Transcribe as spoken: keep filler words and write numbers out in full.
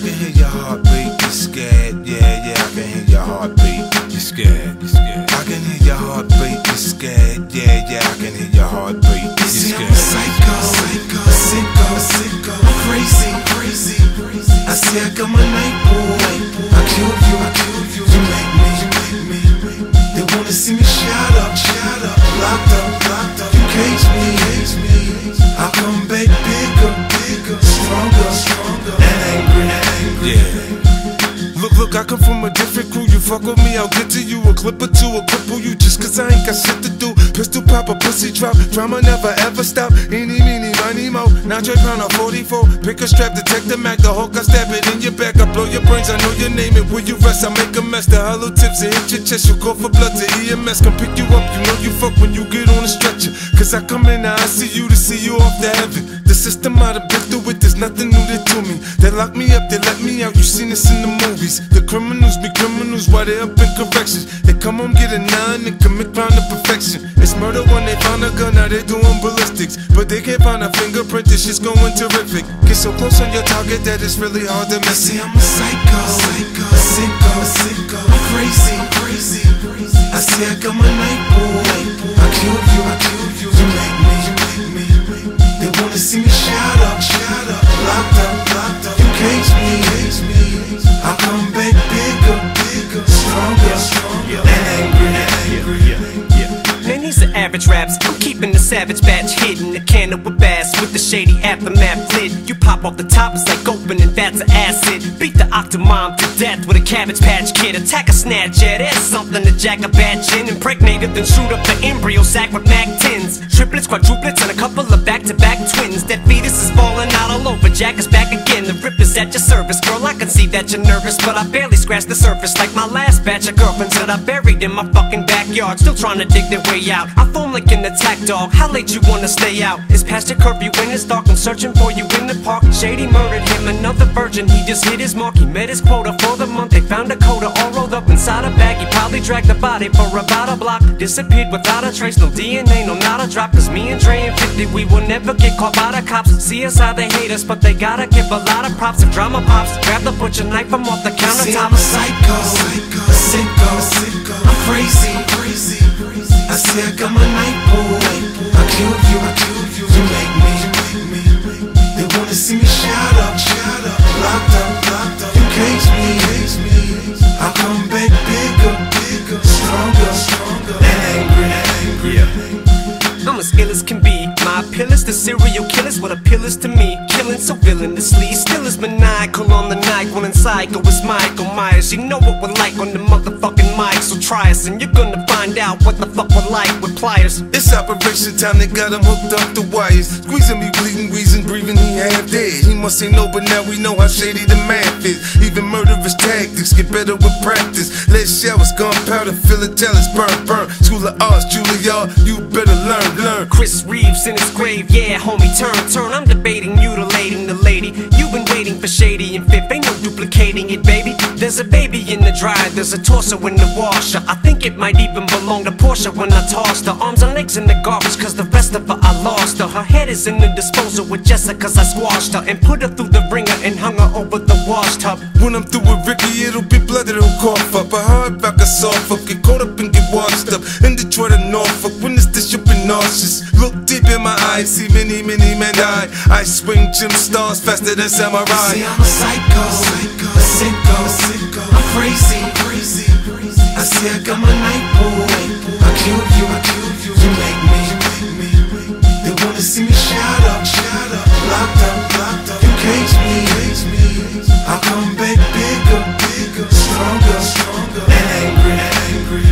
can hear your heartbeat, you're scared. Yeah, yeah, I can hear your heartbeat. You're scared, you're scared. I can hear your heartbeat, you're scared. Yeah, yeah, I can hear your heartbeat. You're scared. I'm a psycho, psycho, sicko, sicko. I'm crazy, crazy, crazy. I see I got my night boy. I killed you, I killed you. You make me, you make me. They wanna see me shot up, shot up, locked up, locked up. You cage me, cage me. I come back bigger, bigger, stronger, stronger, and angry, angry. Yeah. Look, look, I come from a different crew. You fuck with me, I'll get to you. A clip or two, a cripple you just cause I ain't got shit to do. Pistol pop, a pussy drop. Drama never ever stop. Eeny, meeny, miny, mo. Now Dre pound a forty-four. Pick a strap, detect the Mac. The hook, I stab it in your back. I blow your brains, I know your name. And where you rest, I make a mess. The hollow tips and hit your chest. You call for blood to E M S. Come pick you up, you know you fuck when you get on a stretcher. Cause I come in the I C U to see you off to heaven. The system I'd have been through it, there's nothing new to me. They lock me up, they let me out, you seen this in the movies. The criminals be criminals while they up in corrections. They come home, get a nine, and commit crime to perfection. It's murder when they found a gun, now they doing ballistics. But they can't find a fingerprint, this shit's going terrific. Get so close on your target that it's really hard to miss it. I'm a psycho, psycho, sicko, sicko. I'm crazy, crazy, crazy. I see I got my night boy. I killed you, I killed you. You make me, you make me. They wanna see me shot up, shot up, locked up, locked up. You cage me, cage me. I come back bigger, bigger, stronger, stronger, and angry, angry. Yeah, yeah, yeah. Man, these are average raps. I'm keeping the savage batch hidden. The candle with bass with the shady aftermath lit. You pop off the top, it's like opening vats of acid. Beat the octomom to death with a Cabbage Patch Kid. Attack a snatch, yeah, there's something to jack a batch in. Impregnate it, then shoot up the embryo sac with Mac tens. Triplets, quadruplets, and a couple of back-to-back twins. That fetus is falling out all over. Jack is back again. The rip is at your service, girl. I can see that you're nervous, but I barely scratched the surface. Like my last batch of girlfriends that I buried in my fucking backyard, still trying to dig their way out. I foam like an attack dog. How late you wanna stay out? It's past your curfew when it's dark. I'm searching for you in the park. Shady murdered him, another virgin. He just hit his mark. He met his quota for the month. They found a coda all rolled up inside a bag. He probably dragged the body for about a block. Disappeared without a trace. No D N A, no not a drop. Cause me and Dre and fifty, we will never get caught by the cops. See us how they hate us, but they gotta give a lot of props. If drama pops, grab the butcher knife from off the countertop. See, I'm a psycho, psycho, sicko, sicko. I'm crazy, crazy, crazy. I see I got my night boy. I killed you, I killed you. You make me, you make me. They wanna see me shot up, shot up, locked up, locked up. You cage me, cage me. I come back bigger, bigger, stronger, stronger, and angry, angry. Yeah. I'm as ill as can be. My appeal is to serial killers, what appeal is to me. Killing so villainously, still is maniacal on the night. When inside go is Michael Myers. You know what we're like on the motherfucking mic. So try us and you're gonna find out what the fuck we're like with pliers. It's operation time, they got him hooked up the wires. Squeezing me, bleeding, wheezing, breathing, he half dead. He must say no, but now we know how shady the math is. Even murderous tactics get better with practice. Lead showers, gunpowder, fill it till it's burn, burn. School of Arts, Juilliard, you better learn, learn. Chris Reeves in his grave, yeah, homie, turn, turn. I'm debating, mutilating the lady. You've been waiting for Shady and Fifth, ain't no duplicating it, baby. There's a baby in the dryer, there's a torso in the washer. I think it might even belong to Portia when I tossed her. Arms and legs in the garbage, cause the rest of her I lost her. Her head is in the disposal with Jessica, cause I squashed her and put her through the ringer and hung her over the wash tub. When I'm through with Ricky, it'll be blood that'll cough up. A hard back, a soft up, get caught up and get washed up. In Detroit and Norfolk, when it's this, you'll be nauseous. Look deep in my eyes, see many, many men die. I swing gym stars faster than samurai. See, I'm a psycho, psycho, sicko, sicko. I'm crazy, crazy, crazy. I see I got my night boy. I killed you, I killed you. You make me, you make me. They wanna see me shot up, shot up, locked up, locked up. You cage me, cage me. I come back bigger, bigger, stronger, stronger, and angry, angry.